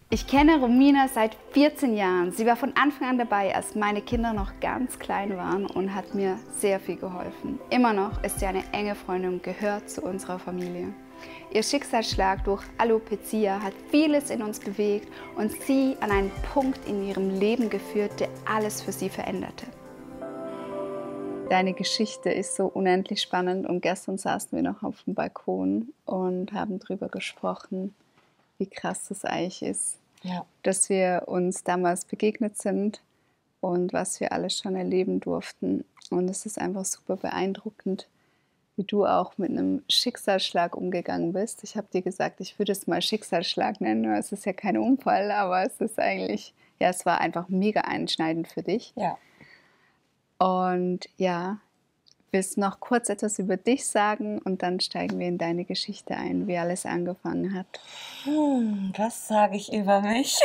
Ich kenne Romina seit 14 Jahren. Sie war von Anfang an dabei, als meine Kinder noch ganz klein waren und hat mir sehr viel geholfen. Immer noch ist sie eine enge Freundin und gehört zu unserer Familie. Ihr Schicksalsschlag durch Alopecia hat vieles in uns bewegt und sie an einen Punkt in ihrem Leben geführt, der alles für sie veränderte. Deine Geschichte ist so unendlich spannend und gestern saßen wir noch auf dem Balkon und haben darüber gesprochen, wie krass das eigentlich ist, Ja. dass wir uns damals begegnet sind und was wir alles schon erleben durften. Und es ist einfach super beeindruckend, wie du auch mit einem Schicksalsschlag umgegangen bist. Ich habe dir gesagt, ich würde es mal Schicksalsschlag nennen. Es ist ja kein Unfall, aber es ist eigentlich, ja, es war einfach mega einschneidend für dich. Ja. Und ja, willst du noch kurz etwas über dich sagen und dann steigen wir in deine Geschichte ein, wie alles angefangen hat. Was sage ich über mich?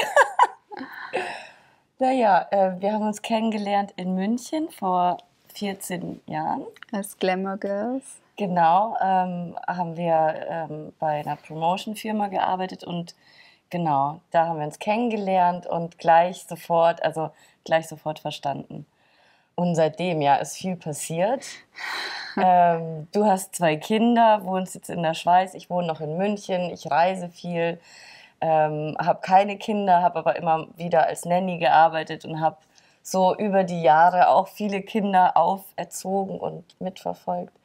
Naja, wir haben uns kennengelernt in München vor 14 Jahren. Als Glamour Girls. Genau, haben wir bei einer Promotion-Firma gearbeitet und genau, da haben wir uns kennengelernt und gleich sofort verstanden. Und seitdem, ja, ist viel passiert. Du hast 2 Kinder, wohnst jetzt in der Schweiz, ich wohne noch in München, ich reise viel, habe keine Kinder, habe aber immer wieder als Nanny gearbeitet und habe so über die Jahre auch viele Kinder auferzogen und mitverfolgt.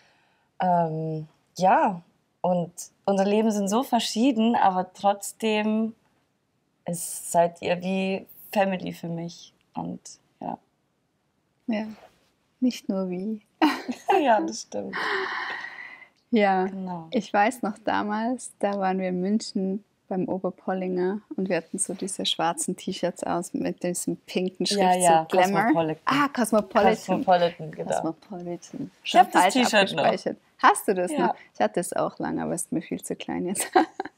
Ja, und unsere Leben sind so verschieden, aber trotzdem seid ihr wie Family für mich. Und ja. Ja, nicht nur wie. Ja, das stimmt. Ja, Genau. ich weiß noch damals, da waren wir in München beim Oberpollinger und wir hatten so diese schwarzen T-Shirts aus mit diesem pinken Schriftzug Ja, Glamour. Cosmopolitan. Cosmopolitan. Cosmopolitan, genau. Cosmopolitan. Ich hab das Falsch T-Shirt noch. abgespeichert. Hast du das Ja. noch? Ich hatte es auch lange, aber es ist mir viel zu klein jetzt.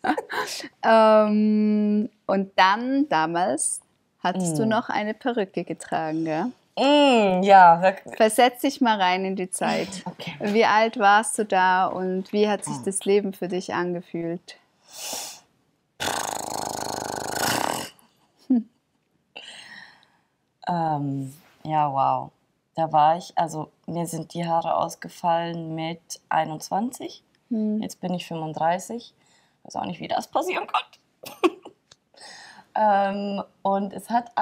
Und dann, damals, hattest du noch eine Perücke getragen, gell? Ja. Versetz dich mal rein in die Zeit. Okay. Wie alt warst du da und wie hat sich das Leben für dich angefühlt? Ja, wow. Da war ich, also mir sind die Haare ausgefallen mit 21. Jetzt bin ich 35. Weiß auch nicht, wie das passieren konnte. Und es hat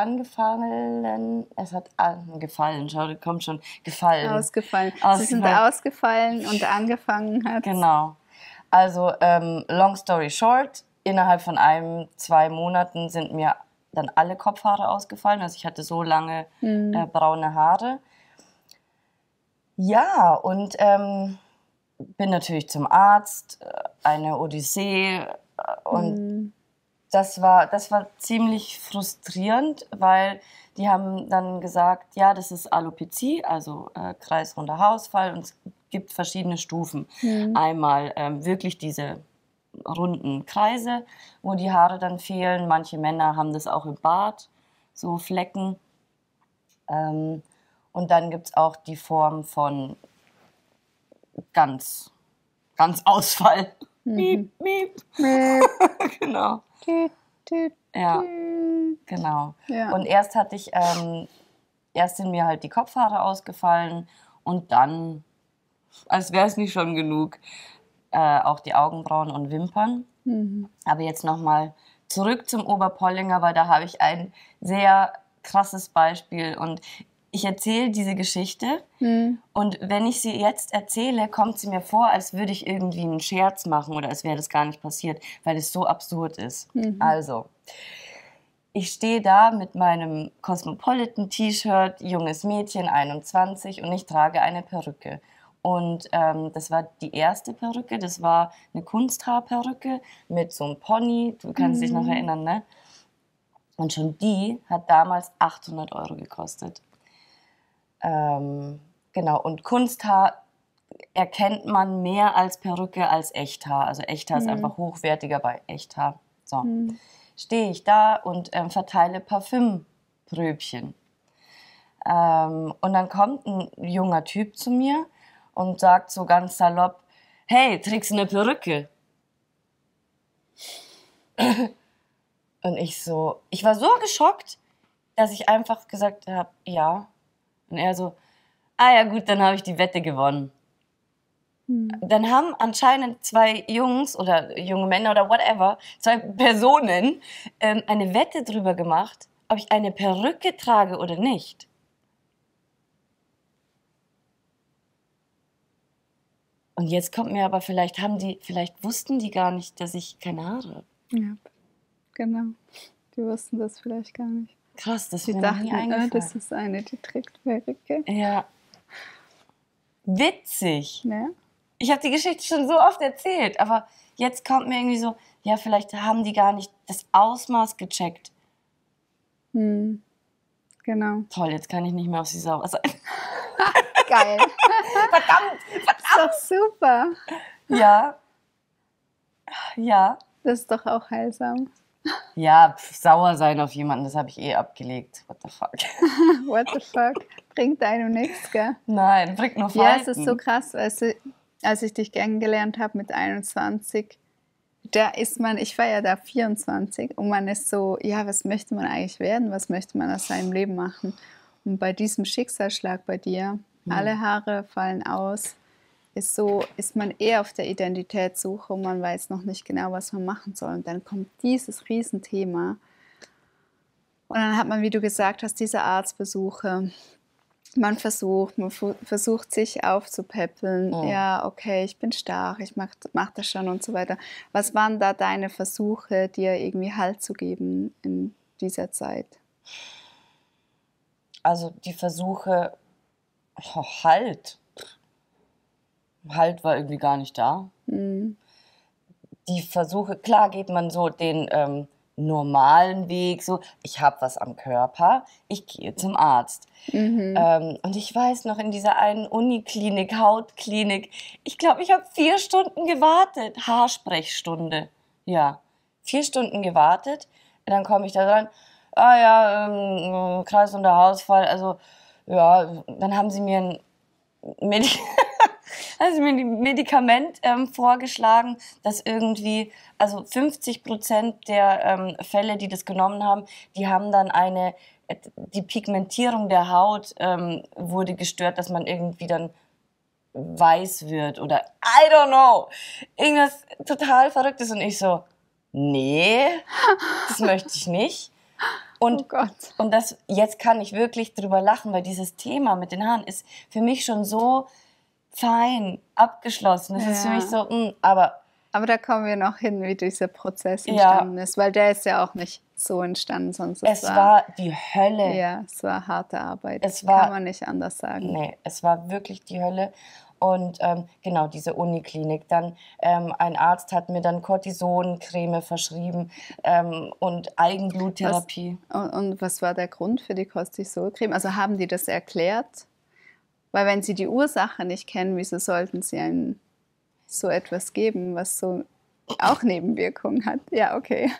gefallen, schau, kommt schon, gefallen. Ausgefallen. Sie sind Ausgefallen. ausgefallen und angefangen hat. Genau. Also, long story short, innerhalb von 2 Monaten sind mir dann alle Kopfhaare ausgefallen. Also ich hatte so lange braune Haare. Ja, und bin natürlich zum Arzt, eine Odyssee. Und das war ziemlich frustrierend, weil die haben dann gesagt, ja, das ist Alopecia, also kreisrunder Haarausfall, und es gibt verschiedene Stufen. Einmal wirklich diese runden Kreise, wo die Haare dann fehlen. Manche Männer haben das auch im Bart, so Flecken. Und dann gibt es auch die Form von ganz Ausfall. Miep, miep. Genau. Tüt, tüt, Ja, tüt. genau. Ja. Und erst sind mir halt die Kopfhaare ausgefallen und dann, als wäre es nicht schon genug, auch die Augenbrauen und Wimpern. Aber jetzt nochmal zurück zum Oberpollinger, weil da habe ich ein sehr krasses Beispiel und ich erzähle diese Geschichte und wenn ich sie jetzt erzähle, kommt sie mir vor, als würde ich irgendwie einen Scherz machen oder als wäre das gar nicht passiert, weil es so absurd ist. Also, ich stehe da mit meinem Cosmopolitan-T-Shirt, junges Mädchen, 21, und ich trage eine Perücke. Und das war die erste Perücke, das war eine Kunsthaarperücke mit so einem Pony, du kannst dich noch erinnern, ne? Und schon die hat damals 800 € gekostet. Genau, und Kunsthaar erkennt man mehr als Perücke als Echthaar. Also Echthaar ist einfach hochwertiger bei Echthaar. So, stehe ich da und verteile Parfümpröbchen. Und dann kommt ein junger Typ zu mir und sagt so ganz salopp, hey, trägst du eine Perücke? Und ich war so geschockt, dass ich einfach gesagt habe, ja. Und er so, ah ja gut, dann habe ich die Wette gewonnen. Dann haben anscheinend 2 Jungs oder junge Männer oder whatever, 2 Personen eine Wette drüber gemacht, ob ich eine Perücke trage oder nicht. Und jetzt kommt mir aber, vielleicht wussten die gar nicht, dass ich keine Haare habe. Ja, genau. Die wussten das vielleicht gar nicht. Krass, das Die ist mir noch nie dachten, eingefallen. das ist eine, die trägt Perücke. Ja. Witzig. Ja. Ich habe die Geschichte schon so oft erzählt, aber jetzt kommt mir irgendwie so, ja, vielleicht haben die gar nicht das Ausmaß gecheckt. Genau. Toll, jetzt kann ich nicht mehr auf sie sauer sein. Geil. Verdammt! Ist doch super. Ja. Ja. Das ist doch auch heilsam. Ja, sauer sein auf jemanden, das habe ich abgelegt. What the fuck? What the fuck? Bringt einem nichts, gell? Nein, bringt nur Ja, Falten. es ist so krass, als ich dich kennengelernt habe mit 21, ich war ja da 24 und man ist so, ja, was möchte man eigentlich werden? Was möchte man aus seinem Leben machen? Und bei diesem Schicksalsschlag bei dir, alle Haare fallen aus, ist man eher auf der Identitätssuche und man weiß noch nicht genau, was man machen soll. Und dann kommt dieses Riesenthema. Und dann hat man, wie du gesagt hast, diese Arztbesuche. Man versucht sich aufzupäppeln. Oh. Ja, okay, ich bin stark, ich mach das schon und so weiter. Was waren da deine Versuche, dir irgendwie Halt zu geben in dieser Zeit? Also die Versuche, Halt war irgendwie gar nicht da. Die Versuche, klar geht man so den normalen Weg, so, ich habe was am Körper, ich gehe zum Arzt. Und ich weiß noch, in dieser einen Uniklinik, Hautklinik, ich glaube, ich habe 4 Stunden gewartet, Haarsprechstunde, ja, 4 Stunden gewartet, und dann komme ich da dran, Kreis- und der Haarausfall, also, ja, dann haben sie mir ein Medikament vorgeschlagen, das irgendwie, also 50% der Fälle, die das genommen haben, die haben dann die Pigmentierung der Haut wurde gestört, dass man irgendwie dann weiß wird oder I don't know, irgendwas total Verrücktes. Und ich so, nee, das möchte ich nicht. Und, Oh Gott. und jetzt kann ich wirklich drüber lachen, weil dieses Thema mit den Haaren ist für mich schon so fein, abgeschlossen. Das ist für mich so, aber da kommen wir noch hin, wie dieser Prozess entstanden ist, weil der ist ja auch nicht so entstanden, sonst es war die Hölle. Ja, es war harte Arbeit. Kann man nicht anders sagen. Nee, es war wirklich die Hölle. Und genau, diese Uniklinik. Dann ein Arzt hat mir dann Cortisoncreme verschrieben und Eigenbluttherapie. Und was war der Grund für die Cortisolcreme? Also haben die das erklärt? Weil wenn sie die Ursache nicht kennen, wieso sollten sie einem so etwas geben, was so auch Nebenwirkungen hat? Ja, okay.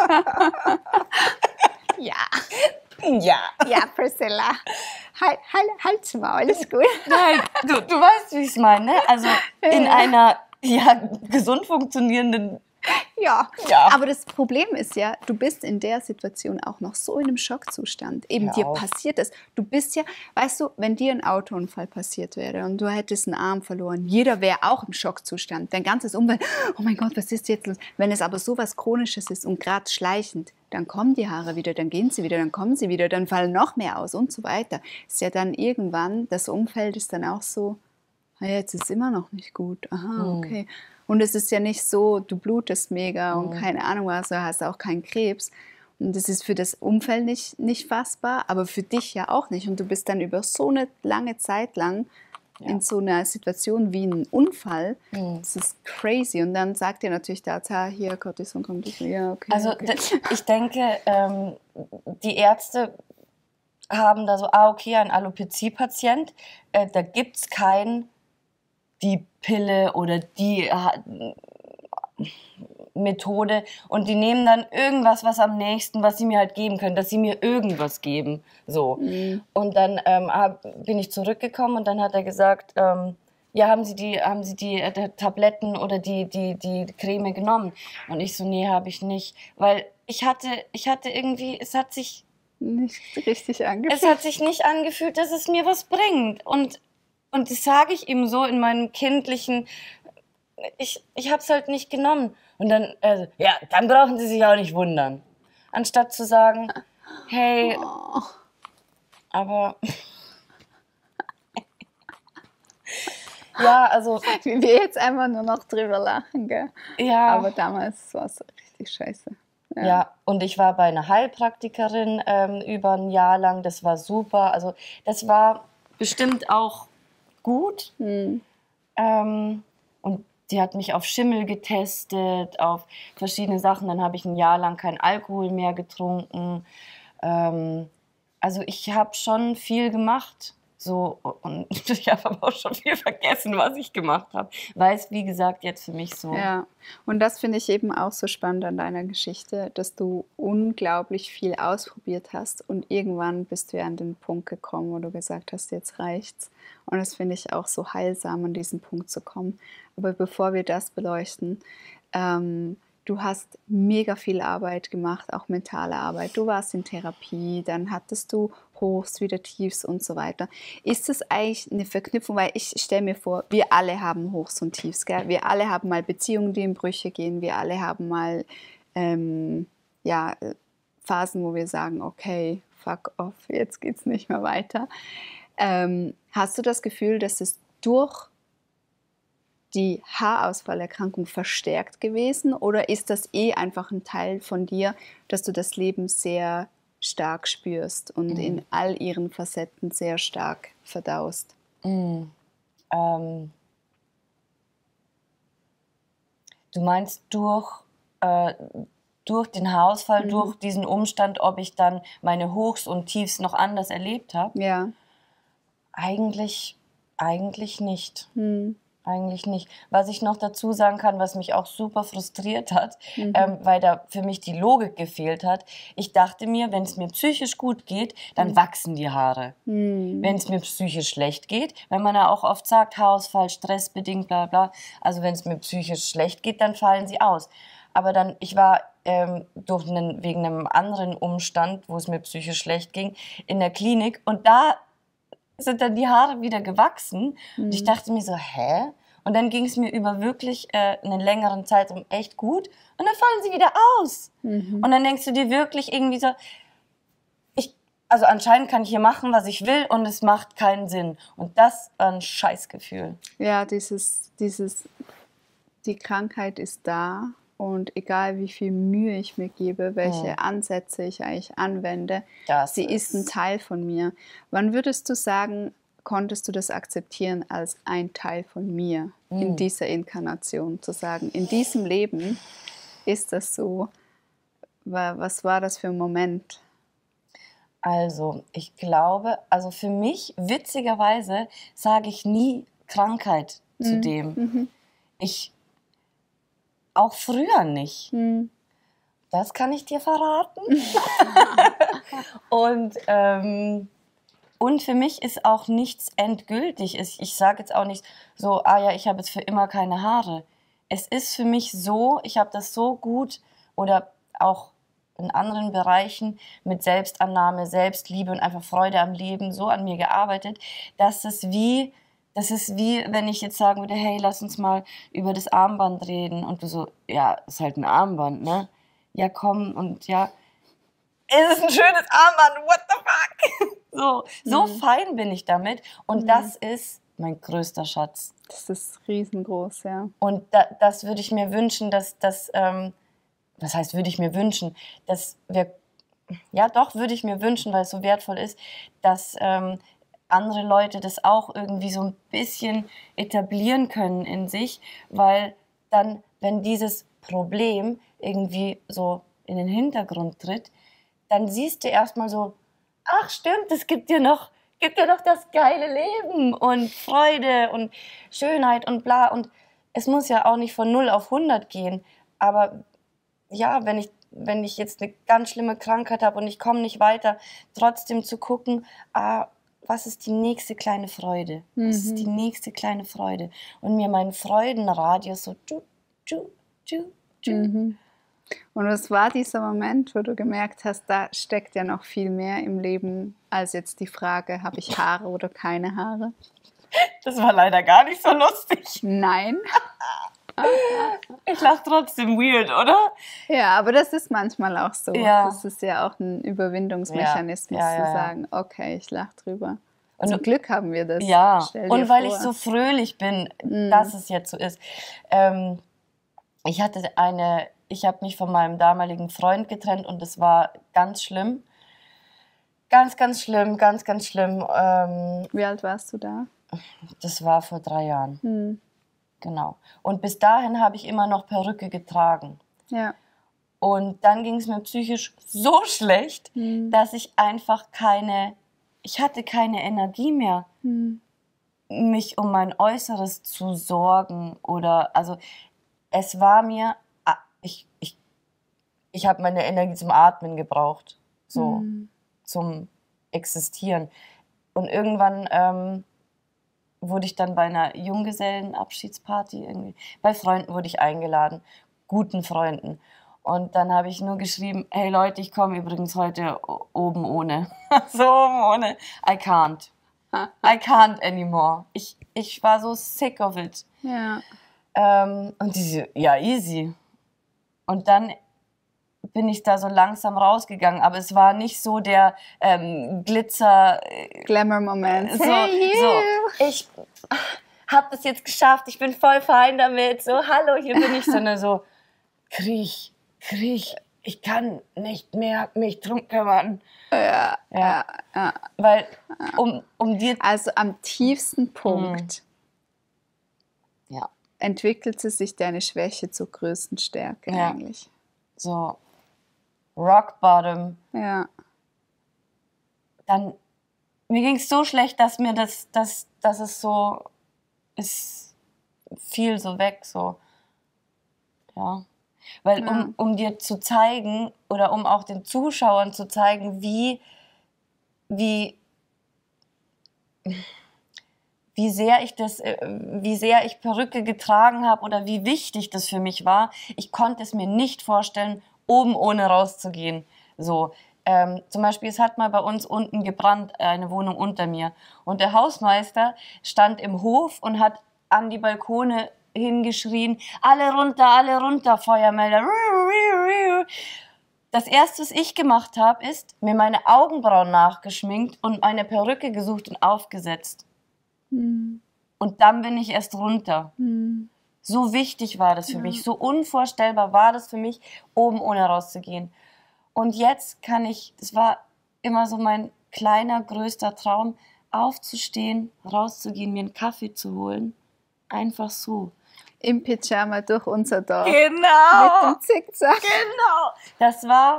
Ja. Ja, Priscilla. Halt's Maul, alles gut. Nein, du weißt, wie ich es meine. Also in einer gesund funktionierenden... Ja, aber das Problem ist ja, du bist in der Situation auch noch so in einem Schockzustand. Eben dir passiert es. Du bist ja, weißt du, wenn dir ein Autounfall passiert wäre und du hättest einen Arm verloren, jeder wäre auch im Schockzustand. Dein ganzes Umfeld, oh mein Gott, was ist jetzt los? Wenn es aber so was Chronisches ist und gerade schleichend, dann kommen die Haare wieder, dann gehen sie wieder, dann kommen sie wieder, dann fallen noch mehr aus und so weiter. Ist ja dann irgendwann, das Umfeld ist dann auch so, jetzt ist es immer noch nicht gut. Aha, okay. Und es ist ja nicht so, du blutest mega und keine Ahnung was, du hast auch keinen Krebs. Und das ist für das Umfeld nicht fassbar, aber für dich ja auch nicht. Und du bist dann über so eine lange Zeit lang in so einer Situation wie ein Unfall. Das ist crazy. Und dann sagt dir natürlich der Arzt, hier, Cortison kommt. Ja, okay. Also okay. ich denke, die Ärzte haben da so, okay, ein Alopezie-Patient, da gibt es die Pille oder die Methode und die nehmen dann irgendwas, was am nächsten, was sie mir halt geben können, dass sie mir irgendwas geben. So. Und dann bin ich zurückgekommen und dann hat er gesagt, haben Sie die Tabletten oder die Creme genommen? Und ich so, nee, habe ich nicht, weil ich hatte irgendwie, es hat sich nicht richtig angefühlt. Es hat sich nicht angefühlt, dass es mir was bringt. Und das sage ich ihm so in meinem kindlichen, ich habe es halt nicht genommen. Und dann, ja, dann brauchen Sie sich auch nicht wundern. Anstatt zu sagen, hey, aber... ja, also... Wie wir jetzt einfach nur noch drüber lachen, gell? Ja. Aber damals war es richtig scheiße. Ja, und ich war bei einer Heilpraktikerin über ein Jahr lang. Das war super. Also das war bestimmt auch gut. Und die hat mich auf Schimmel getestet, auf verschiedene Sachen. Dann habe ich ein Jahr lang keinen Alkohol mehr getrunken. Also ich habe schon viel gemacht. So, und ich habe aber auch schon viel vergessen, was ich gemacht habe, weil es, wie gesagt, jetzt für mich so... Ja, und das finde ich eben auch so spannend an deiner Geschichte, dass du unglaublich viel ausprobiert hast und irgendwann bist du ja an den Punkt gekommen, wo du gesagt hast, jetzt reicht's. Und das finde ich auch so heilsam, an diesen Punkt zu kommen. Aber bevor wir das beleuchten, du hast mega viel Arbeit gemacht, auch mentale Arbeit. Du warst in Therapie, dann hattest du Hochs, wieder Tiefs und so weiter. Ist das eigentlich eine Verknüpfung? Weil ich stelle mir vor, wir alle haben Hochs und Tiefs. Gell? Wir alle haben mal Beziehungen, die in Brüche gehen. Wir alle haben mal Phasen, wo wir sagen, okay, fuck off, jetzt geht's nicht mehr weiter. Hast du das Gefühl, dass es durch die Haarausfallerkrankung verstärkt gewesen oder ist das einfach ein Teil von dir, dass du das Leben sehr stark spürst und in all ihren Facetten sehr stark verdaust? Du meinst durch den Haarausfall, durch diesen Umstand, ob ich dann meine Hochs und Tiefs noch anders erlebt habe? Ja. Eigentlich nicht. Eigentlich nicht. Was ich noch dazu sagen kann, was mich auch super frustriert hat, weil da für mich die Logik gefehlt hat. Ich dachte mir, wenn es mir psychisch gut geht, dann wachsen die Haare. Wenn es mir psychisch schlecht geht, wenn man ja auch oft sagt, Haarausfall, stressbedingt, bla bla. Also wenn es mir psychisch schlecht geht, dann fallen sie aus. Aber dann, ich war wegen einem anderen Umstand, wo es mir psychisch schlecht ging, in der Klinik und da sind dann die Haare wieder gewachsen. Und ich dachte mir so, hä? Und dann ging es mir über wirklich einen längeren Zeitraum echt gut. Und dann fallen sie wieder aus. Und dann denkst du dir wirklich irgendwie so, also anscheinend kann ich hier machen, was ich will und es macht keinen Sinn. Und das war ein Scheißgefühl. Ja, die Krankheit ist da. Und egal wie viel Mühe ich mir gebe, welche Ansätze ich eigentlich anwende, sie ist ein Teil von mir. Wann würdest du sagen, konntest du das akzeptieren als ein Teil von mir in dieser Inkarnation? Zu sagen, in diesem Leben ist das so. Was war das für ein Moment? Also, ich glaube, also für mich, witzigerweise, sage ich nie Krankheit zu dem. Auch früher nicht. Das kann ich dir verraten. Und für mich ist auch nichts endgültig. Ich sage jetzt auch nicht so, ich habe jetzt für immer keine Haare. Es ist für mich so, ich habe das so gut oder auch in anderen Bereichen mit Selbstannahme, Selbstliebe und einfach Freude am Leben so an mir gearbeitet, dass es wie, wenn ich jetzt sagen würde, hey, lass uns mal über das Armband reden. Und du so, ja, ist halt ein Armband, ne? Ja, komm, und ja, es ist ein schönes Armband, what the fuck? So fein bin ich damit. Und das ist mein größter Schatz. Das ist riesengroß, ja. Und das würde ich mir wünschen, was heißt, würde ich mir wünschen, dass wir, ja doch, würde ich mir wünschen, weil es so wertvoll ist, dass andere Leute das auch irgendwie so ein bisschen etablieren können in sich, weil dann, wenn dieses Problem irgendwie so in den Hintergrund tritt, dann siehst du erstmal so, ach stimmt, es gibt ja noch das geile Leben und Freude und Schönheit und bla und es muss ja auch nicht von 0 auf 100 gehen, aber ja, wenn ich jetzt eine ganz schlimme Krankheit habe und ich komme nicht weiter, trotzdem zu gucken, was ist die nächste kleine Freude? Was ist die nächste kleine Freude? Und mir meinen Freudenradius so Und was war dieser Moment, wo du gemerkt hast, da steckt ja noch viel mehr im Leben, als jetzt die Frage, habe ich Haare oder keine Haare? Das war leider gar nicht so lustig. Nein. Ich lache trotzdem weird, oder? Ja, aber das ist manchmal auch so. Ja. Das ist ja auch ein Überwindungsmechanismus, Ja, ja, ja, zu sagen, okay, ich lache drüber. Und Zum Glück haben wir das. Ja, Stell dir und weil vor. ich so fröhlich bin, dass es jetzt so ist. Ich habe mich von meinem damaligen Freund getrennt und es war ganz schlimm. Ganz, ganz schlimm, ganz, ganz schlimm. Wie alt warst du da? Das war vor 3 Jahren. Genau. Und bis dahin habe ich immer noch Perücke getragen. Ja. Und dann ging es mir psychisch so schlecht, dass ich einfach ich hatte keine Energie mehr, mich um mein Äußeres zu sorgen also es war mir, ich habe meine Energie zum Atmen gebraucht, so zum Existieren. Und irgendwann wurde ich dann bei einer Junggesellenabschiedsparty irgendwie, bei Freunden wurde ich eingeladen, guten Freunden. Und dann habe ich nur geschrieben, hey Leute, ich komme übrigens heute oben ohne. So oben ohne. I can't. I can't anymore. Ich war so sick of it. Ja. Und die so, ja, easy. Und dann bin ich da so langsam rausgegangen, aber es war nicht so der Glitzer... Glamour-Moment. So, Hey, you. so, ich habe das jetzt geschafft, ich bin voll fein damit, so, hallo, hier bin ich, sondern so, Krieg, ich kann nicht mehr mich drum kümmern. Ja. Weil, um dir... Also am tiefsten Punkt Ja. entwickelte sich deine Schwäche zur größten Stärke eigentlich. So, Rock Bottom. Ja. Dann, mir ging es so schlecht, dass mir dass es so, es fiel so weg, so, ja. Weil um dir zu zeigen, oder um auch den Zuschauern zu zeigen, wie sehr ich Perücke getragen habe oder wie wichtig das für mich war. Ich konnte es mir nicht vorstellen, oben ohne rauszugehen. So, zum Beispiel, es hat mal bei uns unten gebrannt, eine Wohnung unter mir. Und der Hausmeister stand im Hof und hat an die Balkone hingeschrien, alle runter, Feuermelder. Das Erste, was ich gemacht habe, ist, mir meine Augenbrauen nachgeschminkt und eine Perücke gesucht und aufgesetzt. Und dann bin ich erst runter. So wichtig war das für mich, so unvorstellbar war das für mich, oben ohne rauszugehen. Und jetzt das war immer so mein kleiner, größter Traum, aufzustehen, rauszugehen, mir einen Kaffee zu holen. Einfach so. Im Pyjama durch unser Dorf. Genau. Mit dem Zickzack. Genau.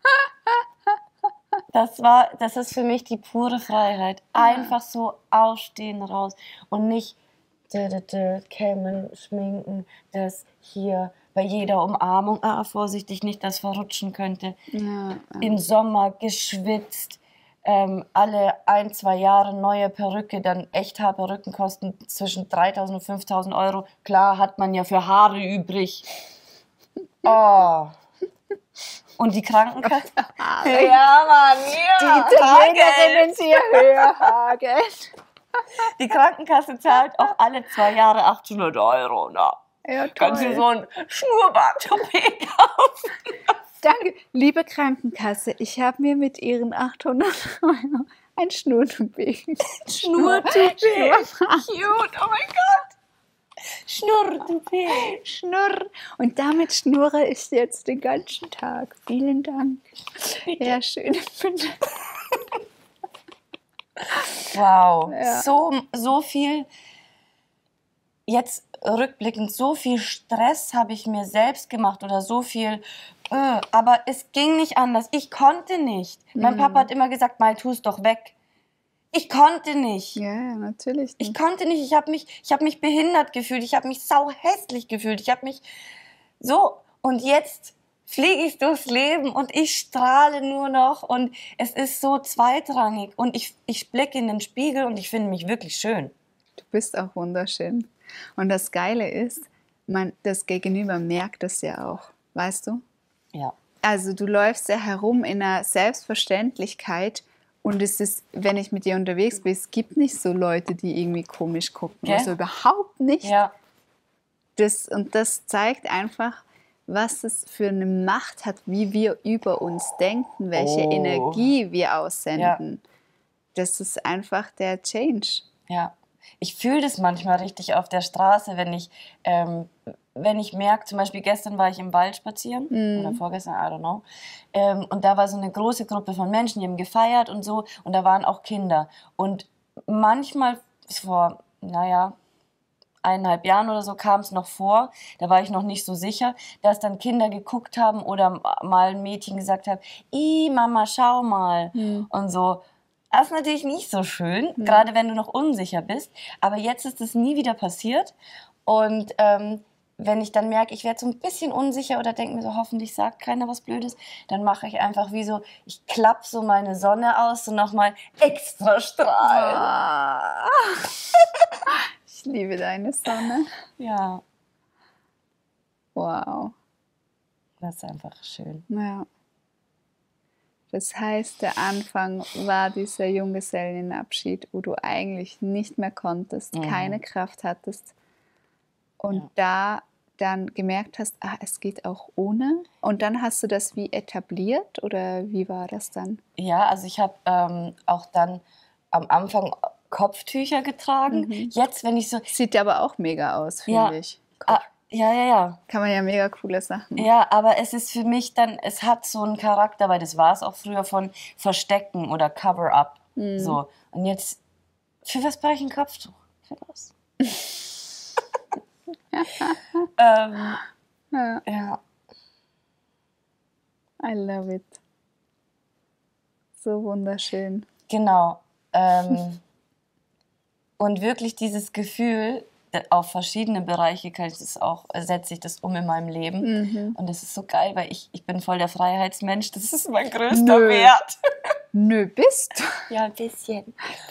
Das ist für mich die pure Freiheit. Einfach so aufstehen, raus und nicht kämmen, schminken, das hier bei jeder Umarmung, vorsichtig, nicht, dass verrutschen könnte. Ja. Im Sommer geschwitzt, alle 1-2 Jahre neue Perücke, dann Echthaarperücken kosten zwischen 3.000 und 5.000 Euro. Klar hat man ja für Haare übrig. Oh. Und die Krankenkasse? Ja, Mann, ja. Die Italienerinnen hier höher hagen. Die Krankenkasse zahlt auch alle 2 Jahre 800 Euro. Na. Ja, toll. Kannst du so ein Schnurrbart-Toupet kaufen? Danke, liebe Krankenkasse, ich habe mir mit Ihren 800 Euro ein Schnurrtoupet gekauft. Schnurrtoupet. Cute, oh mein Gott. Schnurrtoupet. Schnurr. Und damit schnurre ich jetzt den ganzen Tag. Vielen Dank. Ja, schön. Wow, Ja. so viel, jetzt rückblickend, so viel Stress habe ich mir selbst gemacht oder so viel, aber es ging nicht anders. Ich konnte nicht. Mein Papa hat immer gesagt, Mai, tu es doch weg. Ich konnte nicht. Ja, natürlich nicht. Ich konnte nicht. Ich hab mich behindert gefühlt. Ich habe mich sauhässlich gefühlt. Ich habe mich so. Und jetzt fliege ich durchs Leben und ich strahle nur noch. Und es ist so zweitrangig. Und ich blicke in den Spiegel und ich finde mich wirklich schön. Du bist auch wunderschön. Und das Geile ist, das Gegenüber merkt es ja auch. Weißt du? Ja. Also du läufst ja herum in einer Selbstverständlichkeit und es ist, wenn ich mit dir unterwegs bin, es gibt nicht so Leute, die irgendwie komisch gucken. Gell? Also überhaupt nicht. Ja. Und das zeigt einfach, was es für eine Macht hat, wie wir über uns denken, welche Energie wir aussenden. Ja. Das ist einfach der Change. Ja. Ich fühle das manchmal richtig auf der Straße, wenn ich merke, zum Beispiel gestern war ich im Wald spazieren, oder vorgestern, I don't know, und da war so eine große Gruppe von Menschen, die haben gefeiert und so, und da waren auch Kinder. Und manchmal, vor, 1,5 Jahren oder so kam es noch vor, da war ich noch nicht so sicher, dass dann Kinder geguckt haben oder mal ein Mädchen gesagt hat, Mama, schau mal, und so. Das ist natürlich nicht so schön, gerade wenn du noch unsicher bist. Aber jetzt ist es nie wieder passiert. Und wenn ich dann merke, ich werde so ein bisschen unsicher oder denke mir so, hoffentlich sagt keiner was Blödes, dann mache ich einfach wie so, ich klappe so meine Sonne aus und nochmal extra strahlen. Oh. Ich liebe deine Sonne. Ja. Wow. Das ist einfach schön. Ja. Das heißt, der Anfang war dieser Junggesellenabschied, wo du eigentlich nicht mehr konntest, keine Kraft hattest und da dann gemerkt hast, es geht auch ohne. Und dann hast du das wie etabliert oder wie war das dann? Ja, also ich habe auch dann am Anfang Kopftücher getragen. Jetzt, wenn ich so... Sieht aber auch mega aus, finde ich. Ja. Kann man ja mega coole Sachen machen. Ja, aber es ist für mich dann, es hat so einen Charakter, weil das war es auch früher von Verstecken oder Cover-up. So. Und jetzt, für was brauche ich ein Kopftuch? Für was? Ja. I love it. So wunderschön. Genau. Und wirklich dieses Gefühl, auf verschiedene Bereiche setze ich das um in meinem Leben. Und das ist so geil, weil ich bin voll der Freiheitsmensch. Das ist mein größter Wert. Nö, bist du? Ja, ein bisschen.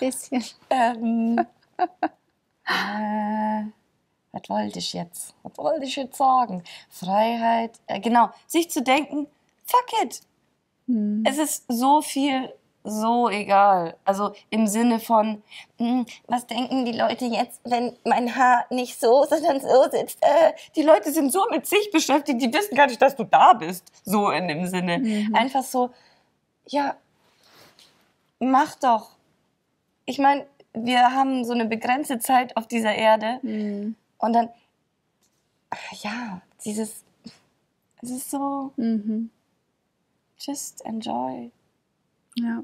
Was wollte ich jetzt? Was wollte ich jetzt sagen? Freiheit, genau, sich zu denken, fuck it. Es ist so viel, so egal. Also im Sinne von, was denken die Leute jetzt, wenn mein Haar nicht so, sondern so sitzt? Die Leute sind so mit sich beschäftigt, die wissen gar nicht, dass du da bist. So in dem Sinne. Einfach so, ja, mach doch. Ich meine, wir haben so eine begrenzte Zeit auf dieser Erde. Und dann, es ist so, just enjoy. Ja.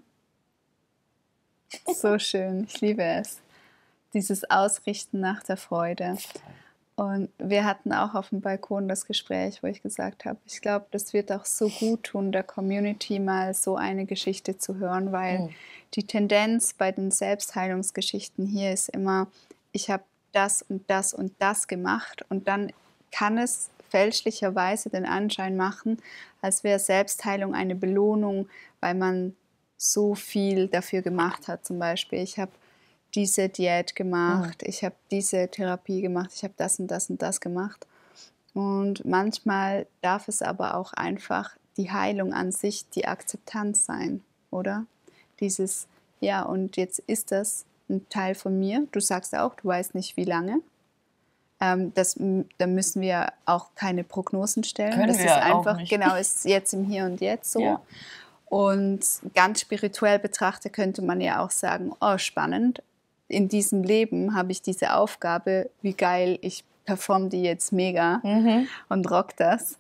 So schön, ich liebe es. Dieses Ausrichten nach der Freude. Und wir hatten auch auf dem Balkon das Gespräch, wo ich gesagt habe, ich glaube, das wird auch so gut tun, der Community mal so eine Geschichte zu hören, weil die Tendenz bei den Selbstheilungsgeschichten hier ist immer, ich habe das und das und das gemacht und dann kann es fälschlicherweise den Anschein machen, als wäre Selbstheilung eine Belohnung, weil man so viel dafür gemacht hat. Zum Beispiel, ich habe diese Diät gemacht, ich habe diese Therapie gemacht, ich habe das und das und das gemacht. Und manchmal darf es aber auch einfach die Heilung an sich, die Akzeptanz sein, oder? Dieses, ja, und jetzt ist das ein Teil von mir. Du sagst auch, du weißt nicht, wie lange. Da müssen wir auch keine Prognosen stellen. Können das wir ist einfach, auch nicht. genau, ist jetzt im Hier und Jetzt so. Ja. Und ganz spirituell betrachtet könnte man ja auch sagen, oh, spannend, in diesem Leben habe ich diese Aufgabe, wie geil, ich performe die jetzt mega und rock das.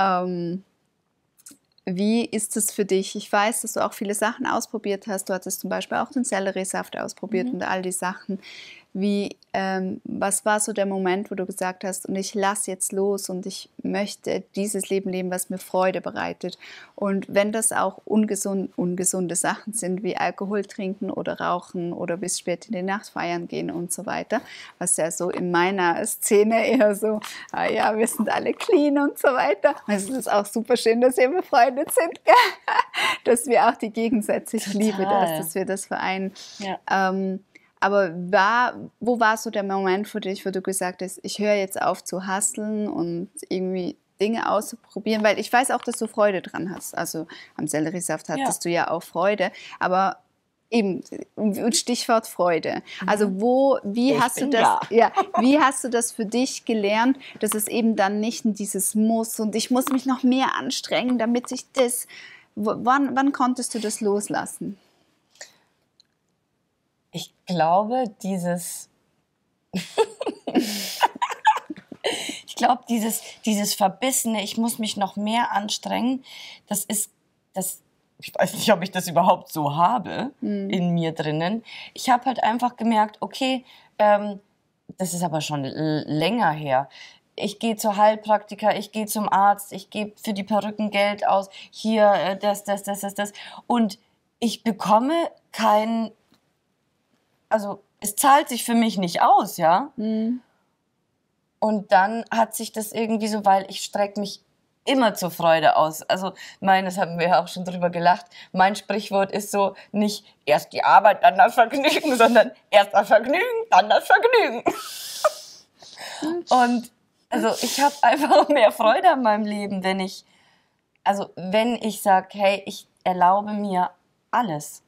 Wie ist es für dich? Ich weiß, dass du auch viele Sachen ausprobiert hast. Du hattest zum Beispiel auch den Selleriesaft ausprobiert und all die Sachen. Was war so der Moment, wo du gesagt hast, und ich lasse jetzt los und ich möchte dieses Leben leben, was mir Freude bereitet? Und wenn das auch ungesunde Sachen sind, wie Alkohol trinken oder rauchen oder bis spät in die Nacht feiern gehen und so weiter, was ja so in meiner Szene eher so, ja, wir sind alle clean und so weiter. Also es ist auch super schön, dass wir befreundet sind, dass wir auch die Gegensätze, ich liebe das, dass wir das vereinen. Ja. Aber wo war so der Moment für dich, wo du gesagt hast, ich höre jetzt auf zu hustlen und irgendwie Dinge auszuprobieren, weil ich weiß auch, dass du Freude dran hast. Also am Selleriesaft hattest du ja auch Freude, aber eben, Stichwort Freude. Also wie hast du das für dich gelernt, dass es eben dann nicht dieses Muss und ich muss mich noch mehr anstrengen, damit ich das... Wann konntest du das loslassen? Ich glaube, dieses Verbissene, ich muss mich noch mehr anstrengen, ich weiß nicht, ob ich das überhaupt so habe in mir drinnen. Ich habe halt einfach gemerkt, okay, das ist aber schon länger her. Ich gehe zur Heilpraktiker, ich gehe zum Arzt, ich gebe für die Perücken Geld aus, hier das. Und ich bekomme also es zahlt sich für mich nicht aus, ja. Und dann hat sich das irgendwie so, weil ich strecke mich immer zur Freude aus. Also das haben wir ja auch schon drüber gelacht, mein Sprichwort ist so, nicht erst die Arbeit, dann das Vergnügen, sondern erst das Vergnügen, dann das Vergnügen. Und also ich habe einfach mehr Freude an meinem Leben, wenn ich sage, hey, ich erlaube mir alles.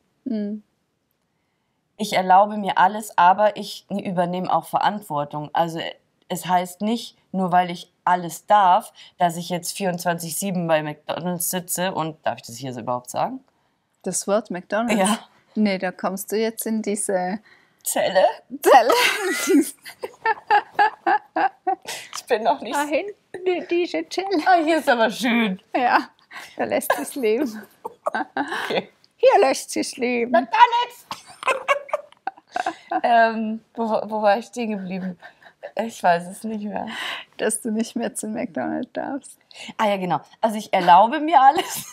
Ich erlaube mir alles, aber ich übernehme auch Verantwortung. Also es heißt nicht, nur weil ich alles darf, dass ich jetzt 24/7 bei McDonald's sitze und, darf ich das hier so überhaupt sagen? Das Wort McDonald's? Ja. Nee, da kommst du jetzt in diese... Zelle. Ich bin noch nicht... Da hinten, diese Zelle. Ah, hier ist aber schön. Ja, da lässt sich leben. Okay. Hier lässt sich leben. McDonald's! Wo war ich stehen geblieben? Ich weiß es nicht mehr. Dass du nicht mehr zu McDonald's darfst. Ah ja, genau. Also ich erlaube mir alles.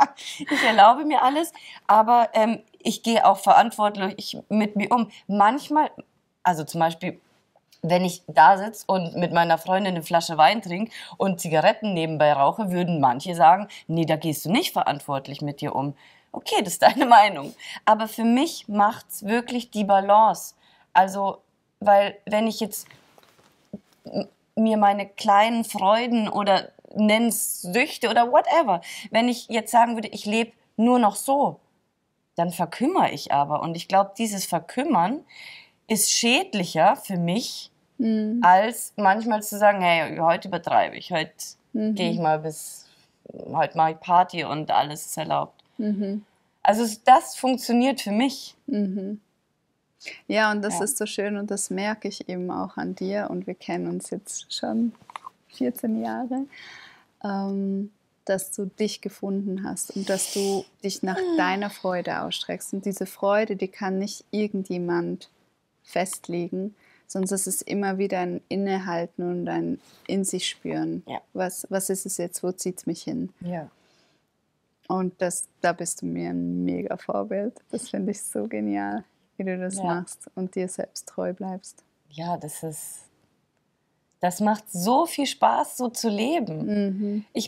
Aber ich gehe auch verantwortlich mit mir um. Manchmal, also zum Beispiel, wenn ich da sitze und mit meiner Freundin eine Flasche Wein trinke und Zigaretten nebenbei rauche, würden manche sagen, nee, da gehst du nicht verantwortlich mit dir um. Okay, das ist deine Meinung. Aber für mich macht's wirklich die Balance. Also, weil wenn ich jetzt mir meine kleinen Freuden oder nenn's Süchte oder whatever, wenn ich jetzt sagen würde, ich lebe nur noch so, dann verkümmere ich aber. Und ich glaube, dieses Verkümmern ist schädlicher für mich, als manchmal zu sagen, hey, heute übertreibe ich, heute gehe ich mal heute mache ich Party und alles ist erlaubt. Also das funktioniert für mich. Ja, und das ist so schön und das merke ich eben auch an dir und wir kennen uns jetzt schon 14 Jahre, dass du dich gefunden hast und dass du dich nach deiner Freude ausstreckst. Und diese Freude, die kann nicht irgendjemand festlegen, sonst ist es immer wieder ein Innehalten und ein in sich spüren. Ja. Was ist es jetzt, wo zieht es mich hin? Ja. Und da bist du mir ein mega Vorbild. Das finde ich so genial, wie du das machst und dir selbst treu bleibst. Ja, das macht so viel Spaß, so zu leben. Ich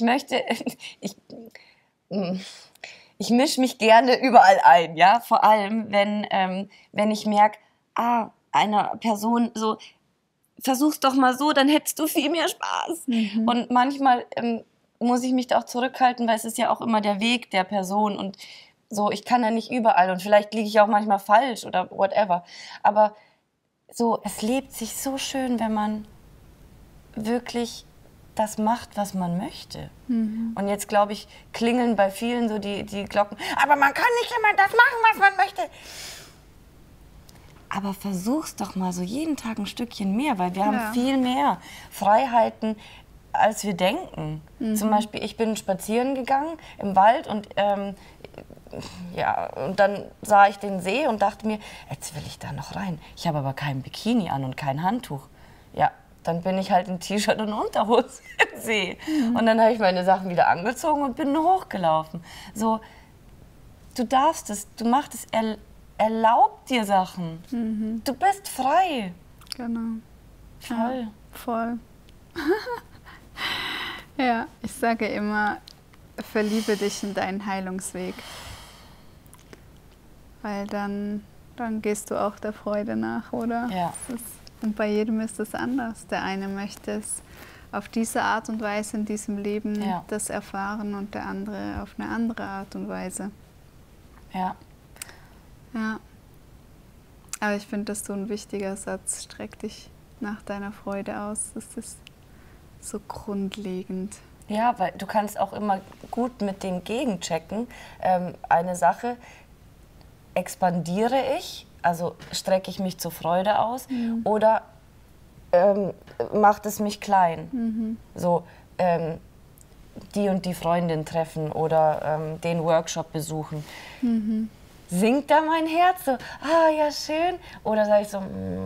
mische mich gerne überall ein, ja, vor allem, wenn ich merke, einer Person so, versuch's doch mal so, dann hättest du viel mehr Spaß. Und manchmal muss ich mich da auch zurückhalten, weil es ist ja auch immer der Weg der Person und so, ich kann ja nicht überall und vielleicht liege ich auch manchmal falsch oder whatever. Aber so, es lebt sich so schön, wenn man wirklich das macht, was man möchte. Und jetzt, glaube ich, klingeln bei vielen so die Glocken. Aber man kann nicht immer das machen, was man möchte. Aber versuch's doch mal so jeden Tag ein Stückchen mehr, weil wir haben viel mehr Freiheiten, als wir denken. Zum Beispiel, ich bin spazieren gegangen im Wald und und dann sah ich den See und dachte mir, jetzt will ich da noch rein. Ich habe aber kein Bikini an und kein Handtuch. Ja, dann bin ich halt in T-Shirt und Unterhose im See. Und dann habe ich meine Sachen wieder angezogen und bin nur hochgelaufen. So, du darfst es, du machst es, erlaub dir Sachen. Du bist frei. Genau. Voll. Ja, voll. Ja, ich sage immer, verliebe dich in deinen Heilungsweg. Weil dann gehst du auch der Freude nach, oder? Ja. Und bei jedem ist es anders. Der eine möchte es auf diese Art und Weise in diesem Leben Ja. das erfahren und der andere auf eine andere Art und Weise. Ja. Ja. Aber ich finde, das ist so ein wichtiger Satz. Streck dich nach deiner Freude aus. Das ist so grundlegend. Ja, weil du kannst auch immer gut mit dem gegenchecken. Eine Sache, expandiere ich, also strecke ich mich zur Freude aus oder macht es mich klein? So, die und die Freundin treffen oder den Workshop besuchen. Singt da mein Herz so, ah ja, schön? Oder sage ich so,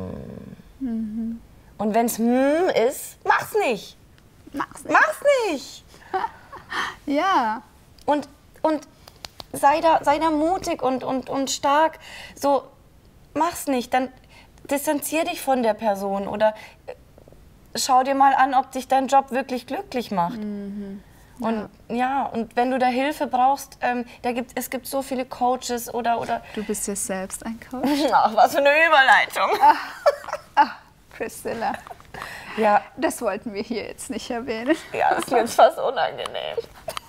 Und wenn es ist, mach's nicht. Mach's nicht. Mach's nicht. Ja. Und sei da mutig und stark. So, mach's nicht. Dann distanzier dich von der Person oder schau dir mal an, ob dich dein Job wirklich glücklich macht. Und und wenn du da Hilfe brauchst, es gibt so viele Coaches oder Du bist ja selbst ein Coach. Ach, was für eine Überleitung. Priscilla. Ja, Das wollten wir hier jetzt nicht erwähnen. ja, das ist mir jetzt fast unangenehm.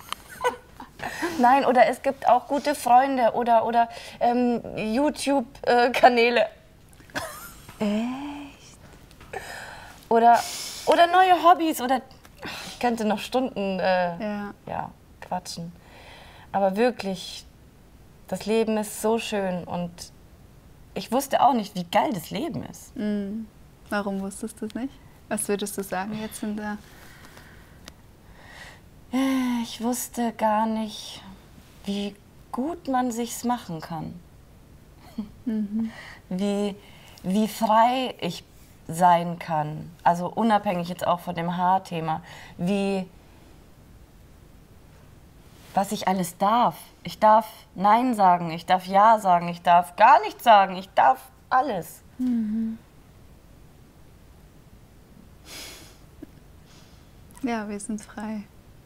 Nein, oder es gibt auch gute Freunde oder YouTube-Kanäle. Echt? Oder neue Hobbys oder ich könnte noch Stunden quatschen. Aber wirklich, das Leben ist so schön und ich wusste auch nicht, wie geil das Leben ist. Warum wusstest du es nicht? Was würdest du sagen jetzt in der... Ich wusste gar nicht, wie gut man sich's machen kann. Wie frei ich sein kann. Also unabhängig jetzt auch von dem Haarthema. Was ich alles darf. Ich darf Nein sagen, ich darf Ja sagen, ich darf gar nichts sagen, ich darf alles. Ja, wir sind frei.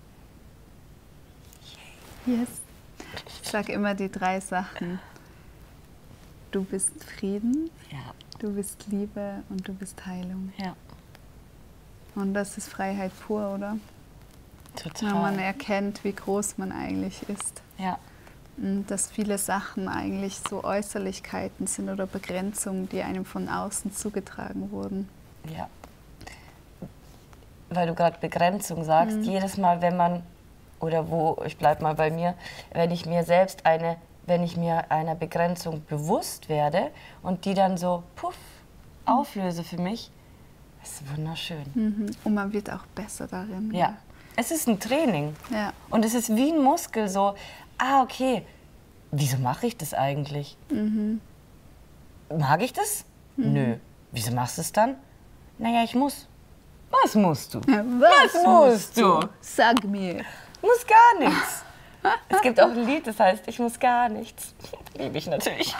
Yes. Ich sage immer die 3 Sachen. Du bist Frieden, Ja, du bist Liebe und du bist Heilung. ja. Und das ist Freiheit pur, oder? Total. Wenn man erkennt, wie groß man eigentlich ist. Ja. Und dass viele Sachen eigentlich so Äußerlichkeiten sind oder Begrenzungen, die einem von außen zugetragen wurden. Ja. Weil du gerade Begrenzung sagst, jedes Mal, wenn man, ich bleibe mal bei mir, wenn ich mir einer Begrenzung bewusst werde und die dann so auflöse für mich, ist wunderschön. Und man wird auch besser darin. Ja. Es ist ein Training. Ja. Und es ist wie ein Muskel, so, okay, wieso mache ich das eigentlich? Mag ich das? Nö. Wieso machst du es dann? Naja, ich muss. Was musst du? Was musst du? Sag mir. Muss gar nichts. Es gibt auch ein Lied, das heißt, ich muss gar nichts. Liebe ich natürlich.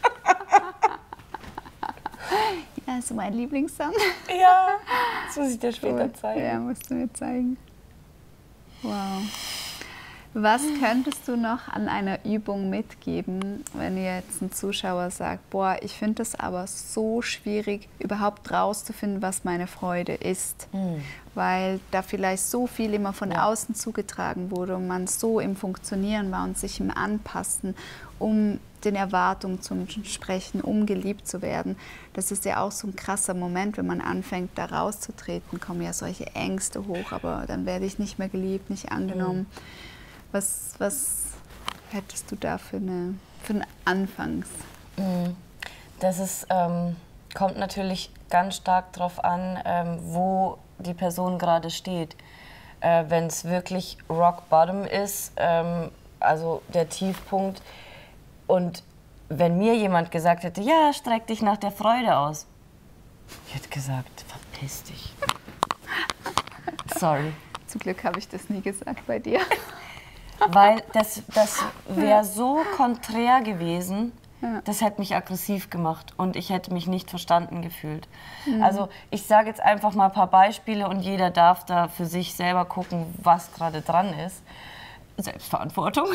Ja, ist mein Lieblingssong. Ja, das muss ich dir später zeigen. Ja, musst du mir zeigen. Wow. Was könntest du noch an einer Übung mitgeben, wenn jetzt ein Zuschauer sagt, boah, ich finde es aber so schwierig, überhaupt rauszufinden, was meine Freude ist, weil da vielleicht so viel immer von außen zugetragen wurde und man so im Funktionieren war und sich im Anpassen, um den Erwartungen zu entsprechen, um geliebt zu werden. Das ist ja auch so ein krasser Moment, wenn man anfängt, da rauszutreten, kommen ja solche Ängste hoch, aber dann werde ich nicht mehr geliebt, nicht angenommen. Was hättest du da für einen Anfangs? Das ist, kommt natürlich ganz stark darauf an, wo die Person gerade steht. Wenn es wirklich Rock Bottom ist, also der Tiefpunkt, und wenn mir jemand gesagt hätte, ja, streck dich nach der Freude aus, ich hätte gesagt, verpiss dich. Sorry. Zum Glück habe ich das nie gesagt bei dir. Weil das wäre so konträr gewesen, das hätte mich aggressiv gemacht und ich hätte mich nicht verstanden gefühlt. Also ich sage jetzt einfach mal ein paar Beispiele und jeder darf da für sich selber gucken, was gerade dran ist. Selbstverantwortung.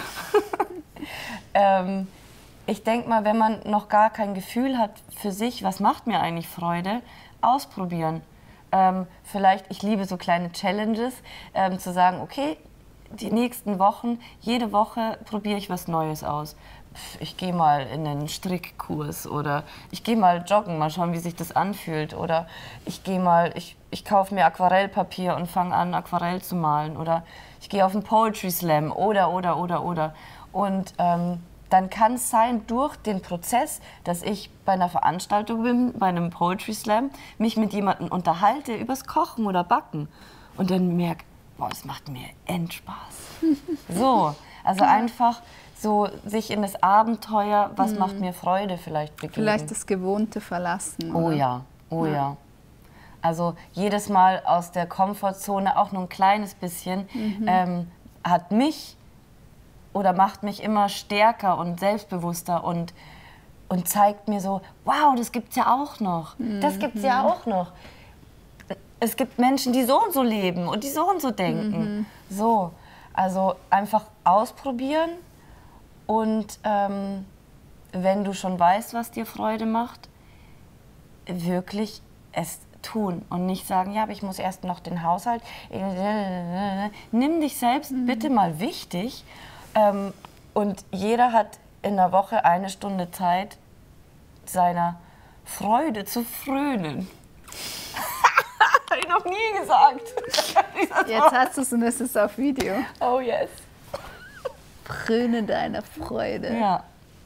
Ich denke mal, wenn man noch gar kein Gefühl hat für sich, was macht mir eigentlich Freude, ausprobieren. Vielleicht, ich liebe so kleine Challenges, zu sagen, okay, die nächsten Wochen, jede Woche probiere ich was Neues aus. Ich gehe mal in einen Strickkurs oder ich gehe mal joggen, mal schauen, wie sich das anfühlt. Oder ich kaufe mir Aquarellpapier und fange an, Aquarell zu malen. Oder ich gehe auf einen Poetry Slam oder. Und dann kann es sein, durch den Prozess, dass ich bei einer Veranstaltung bin, bei einem Poetry Slam, mich mit jemandem unterhalte übers Kochen oder Backen. Und dann merke, boah, es macht mir Endspaß. So, also einfach so sich in das Abenteuer, was macht mir Freude, vielleicht begeben. Vielleicht das Gewohnte verlassen. Oh oder? ja, oh ja. Also jedes Mal aus der Komfortzone, auch nur ein kleines bisschen, hat mich oder macht mich immer stärker und selbstbewusster und zeigt mir so, wow, das gibt's ja auch noch. Das gibt's ja auch noch. Es gibt Menschen, die so und so leben und die so und so denken. So, also einfach ausprobieren und wenn du schon weißt, was dir Freude macht, wirklich es tun und nicht sagen, ja, aber ich muss erst noch den Haushalt. Nimm dich selbst bitte mal wichtig und jeder hat in der Woche 1 Stunde Zeit, seiner Freude zu frönen. Habe ich noch nie gesagt. Jetzt hast du es und es ist auf Video. Oh yes. Fröne deiner Freude. Ja.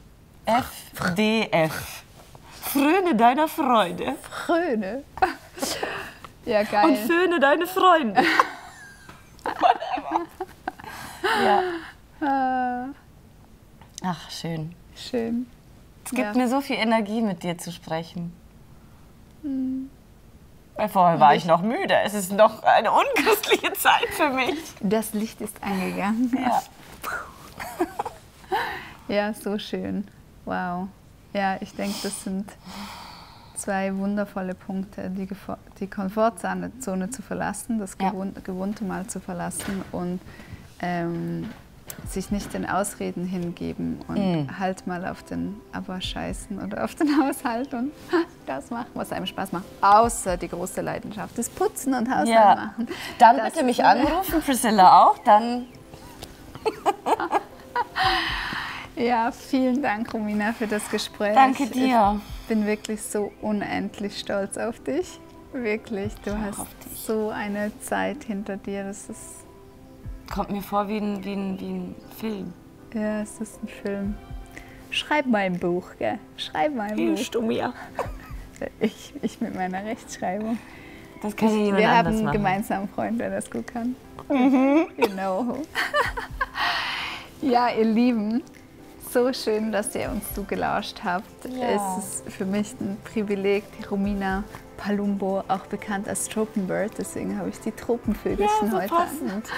FDF. Fröne deiner Freude. Fröne. Ja, geil. Und föhne deine Freunde. Ja. Ach, schön. Schön. Es gibt mir so viel Energie, mit dir zu sprechen. Weil vorher war ich noch müde. Es ist noch eine unchristliche Zeit für mich. Das Licht ist angegangen. Ja. Ja, so schön. Wow. Ja, ich denke, das sind 2 wundervolle Punkte, die Komfortzone zu verlassen, das Gewohnte mal zu verlassen und sich nicht den Ausreden hingeben und halt mal auf den Aber scheißen oder auf den Haushalt und das machen, was einem Spaß macht. Außer die große Leidenschaft, das Putzen und Haushalt machen. Dann bitte mich anrufen, Priscilla auch, dann... Ja, vielen Dank, Romina, für das Gespräch. Danke dir. Ich bin wirklich so unendlich stolz auf dich. Wirklich, du hast so eine Zeit hinter dir. Das ist... Kommt mir vor wie ein Film. Ja, es ist ein Film. Schreib mal ein Buch, gell? Schreib mal ein Buch. Hilfst du mir? Ich mit meiner Rechtschreibung. Das kann ja jemand Wir anders haben einen machen. gemeinsamen Freund, der das gut kann. Genau. Ja, ihr Lieben, so schön, dass ihr uns zugelauscht habt. Ja. Es ist für mich ein Privileg, die Romina Palumbo, auch bekannt als Tropenbird, deswegen habe ich die Tropenvögelchen so heute passend.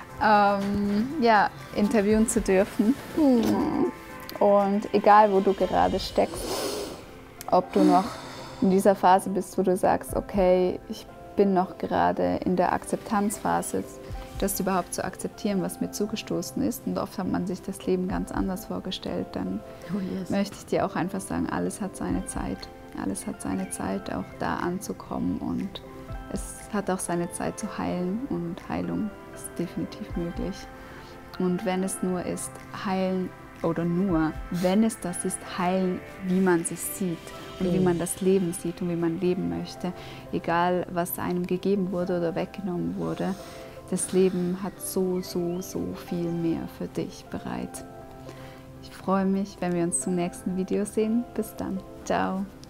interviewen zu dürfen. Und egal, wo du gerade steckst, ob du noch in dieser Phase bist, wo du sagst, okay, ich bin noch gerade in der Akzeptanzphase, das überhaupt zu akzeptieren, was mir zugestoßen ist. Und oft hat man sich das Leben ganz anders vorgestellt. Dann möchte ich dir auch einfach sagen, alles hat seine Zeit. Alles hat seine Zeit, auch da anzukommen. Und es hat auch seine Zeit zu heilen. Und Heilung ist definitiv möglich. Und wenn es nur ist, heilen, oder nur, wenn es das ist, heilen, wie man sich sieht und wie man das Leben sieht und wie man leben möchte. Egal, was einem gegeben wurde oder weggenommen wurde. Das Leben hat so viel mehr für dich bereit. Ich freue mich, wenn wir uns zum nächsten Video sehen. Bis dann. Ciao.